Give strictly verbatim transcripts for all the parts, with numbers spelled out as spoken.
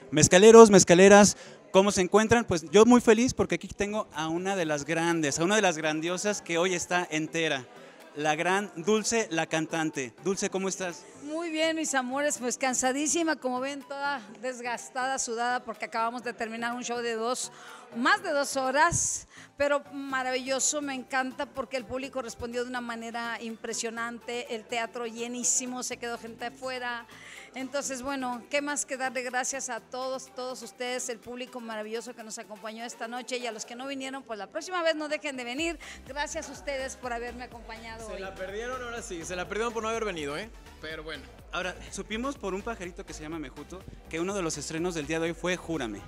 Mezcaleros, mezcaleras, ¿cómo se encuentran? Pues yo muy feliz porque aquí tengo a una de las grandes, a una de las grandiosas que hoy está entera, la gran Dulce, la cantante. Dulce, ¿cómo estás? Muy bien, mis amores, pues cansadísima, como ven, toda desgastada, sudada, porque acabamos de terminar un show de dos, más de dos horas, pero maravilloso, me encanta porque el público respondió de una manera impresionante, el teatro llenísimo, se quedó gente afuera. Entonces, bueno, qué más que darle gracias a todos, todos ustedes, el público maravilloso que nos acompañó esta noche, y a los que no vinieron, pues la próxima vez no dejen de venir. Gracias a ustedes por haberme acompañado Se hoy. la perdieron, ahora sí, se la perdieron por no haber venido, ¿eh? Pero bueno. Ahora, supimos por un pajarito que se llama Mejuto que uno de los estrenos del día de hoy fue Júrame.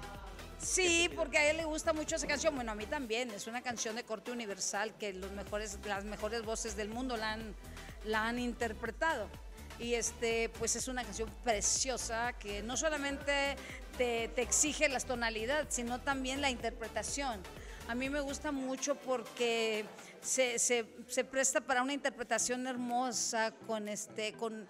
Sí, porque a él le gusta mucho esa canción, bueno, a mí también, es una canción de corte universal que los mejores, las mejores voces del mundo la han, la han interpretado. Y este, pues es una canción preciosa que no solamente te, te exige las tonalidades, sino también la interpretación. A mí me gusta mucho porque se, se, se presta para una interpretación hermosa, con este, con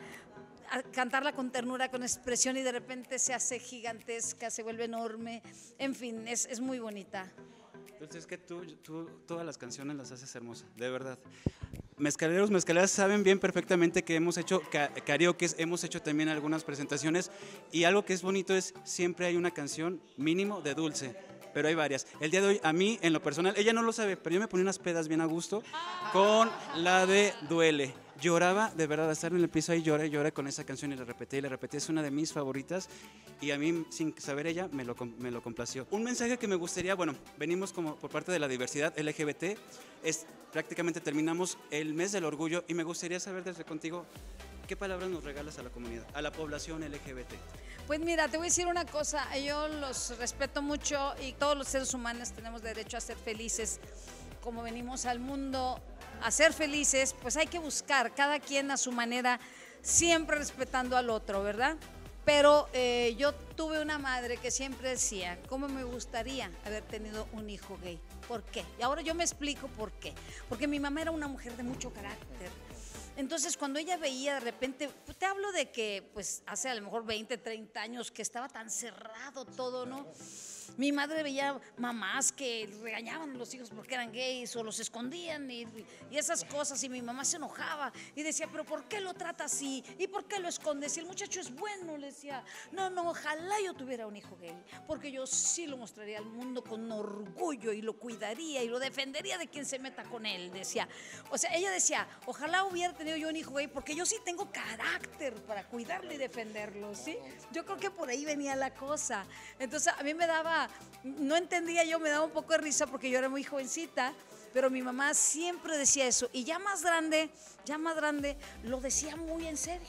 a cantarla con ternura, con expresión, y de repente se hace gigantesca, se vuelve enorme. En fin, es, es muy bonita. Entonces es que tú, tú todas las canciones las haces hermosas, de verdad. Mezcaleros, mezcaleras saben bien perfectamente que hemos hecho karaoke, hemos hecho también algunas presentaciones, y algo que es bonito es siempre hay una canción mínimo de Dulce, pero hay varias. El día de hoy, a mí, en lo personal, ella no lo sabe, pero yo me ponía unas pedas bien a gusto con la de Duele. Lloraba, de verdad, estar en el piso ahí, lloré, lloré con esa canción y la repetí y la repetí. Es una de mis favoritas y a mí, sin saber ella, me lo, me lo complació. Un mensaje que me gustaría, bueno, venimos como por parte de la diversidad L G B T, es prácticamente terminamos el mes del orgullo y me gustaría saber desde contigo, ¿qué palabras nos regalas a la comunidad, a la población L G B T? Pues mira, te voy a decir una cosa, yo los respeto mucho y todos los seres humanos tenemos derecho a ser felices. Como venimos al mundo a ser felices, pues hay que buscar, cada quien a su manera, siempre respetando al otro, ¿verdad? Pero eh, yo tuve una madre que siempre decía, ¿cómo me gustaría haber tenido un hijo gay? ¿Por qué? Y ahora yo me explico por qué. Porque mi mamá era una mujer de mucho carácter. Entonces, cuando ella veía de repente, te hablo de que pues hace a lo mejor veinte, treinta años que estaba tan cerrado todo, ¿no? Mi madre veía mamás que regañaban a los hijos porque eran gays o los escondían y, y esas cosas, y mi mamá se enojaba y decía, pero ¿por qué lo trata así? ¿Y por qué lo esconde? Si el muchacho es bueno, le decía, no, no, ojalá yo tuviera un hijo gay, porque yo sí lo mostraría al mundo con orgullo y lo cuidaría y lo defendería de quien se meta con él, decía. O sea, ella decía, ojalá hubiera tenido yo un hijo gay, porque yo sí tengo carácter para cuidarlo y defenderlo, ¿sí? Yo creo que por ahí venía la cosa. Entonces, a mí me daba, no entendía yo, me daba un poco de risa porque yo era muy jovencita, pero mi mamá siempre decía eso, y ya más grande, ya más grande, lo decía muy en serio.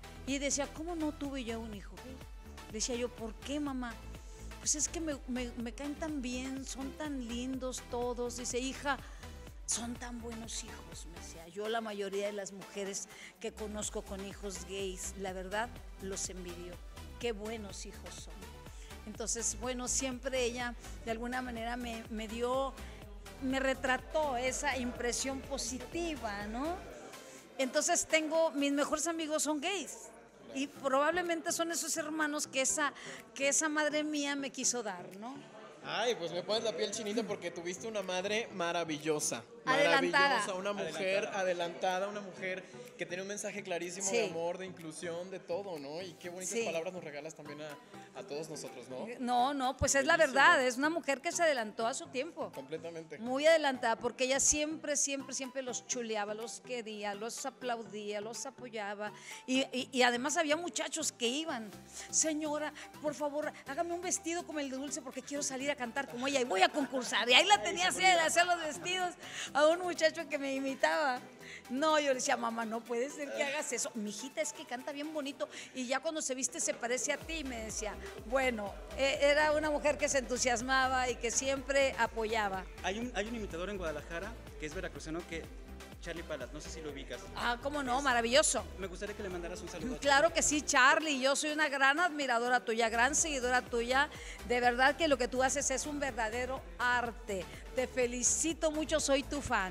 Y decía, ¿cómo no tuve yo un hijo gay? Decía yo, ¿por qué, mamá? Pues es que me, me, me caen tan bien, son tan lindos todos. Dice, hija, son tan buenos hijos, me decía. Yo la mayoría de las mujeres que conozco con hijos gays, la verdad, los envidio. Qué buenos hijos son. Entonces, bueno, siempre ella de alguna manera me, me dio, me retrató esa impresión positiva, ¿no? Entonces tengo, mis mejores amigos son gays y probablemente son esos hermanos que esa, que esa madre mía me quiso dar, ¿no? Ay, pues me pones la piel chinita porque tuviste una madre maravillosa. Adelantada. Maravillosa, una mujer adelantada. adelantada, una mujer que tiene un mensaje clarísimo, sí, de amor, de inclusión, de todo, ¿no? Y qué bonitas, sí, palabras nos regalas también a, a todos nosotros, ¿no? No, no, pues es la verdad, es una mujer que se adelantó a su tiempo. Completamente. Muy adelantada, porque ella siempre, siempre, siempre los chuleaba, los quería, los aplaudía, los apoyaba. Y, y, y además había muchachos que iban, señora, por favor, hágame un vestido como el de Dulce porque quiero salir a cantar como ella y voy a concursar. Y ahí la tenía así de hacer los vestidos a un muchacho que me imitaba. No, yo le decía, mamá, no puede ser que hagas eso. Mi hijita es que canta bien bonito y ya cuando se viste se parece a ti. Y me decía, bueno, eh, era una mujer que se entusiasmaba y que siempre apoyaba. Hay un, hay un imitador en Guadalajara que es veracruzano, que Charlie Palas, no sé si lo ubicas. Ah, cómo no, es, maravilloso. Me gustaría que le mandaras un saludo. Claro que sí, Charlie, yo soy una gran admiradora tuya, gran seguidora tuya. De verdad que lo que tú haces es un verdadero arte. Te felicito mucho, soy tu fan.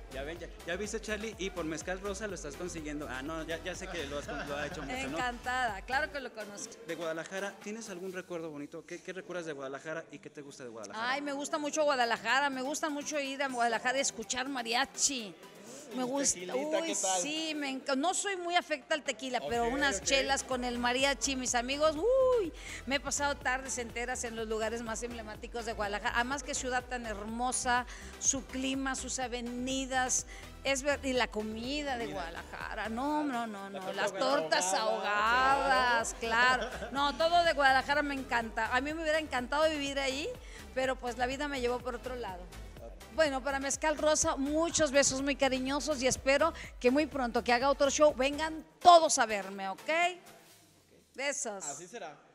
Ya ven, ya, ya viste, Charlie, y por Mezcal Rosa lo estás consiguiendo. Ah, no, ya, ya sé que lo, has, lo ha hecho mucho, ¿no? Encantada, claro que lo conozco. De Guadalajara, ¿tienes algún recuerdo bonito? ¿Qué, qué recuerdas de Guadalajara y qué te gusta de Guadalajara? Ay, me gusta mucho Guadalajara, me gusta mucho ir a Guadalajara y escuchar mariachi. Me gusta, tequilita, uy, ¿qué tal? sí, me enc- no soy muy afecta al tequila, pero Ok, unas ok. chelas con el mariachi, mis amigos, uy, me he pasado tardes enteras en los lugares más emblemáticos de Guadalajara. Además que ciudad tan hermosa, su clima, sus avenidas, es ver- y la comida de Guadalajara, no, no, no, no, las tortas ahogadas, claro, no, todo de Guadalajara me encanta. A mí me hubiera encantado vivir ahí, pero pues la vida me llevó por otro lado. Bueno, para Mezcal Rosa, muchos besos muy cariñosos y espero que muy pronto que haga otro show vengan todos a verme, ¿ok? Besos. Así será.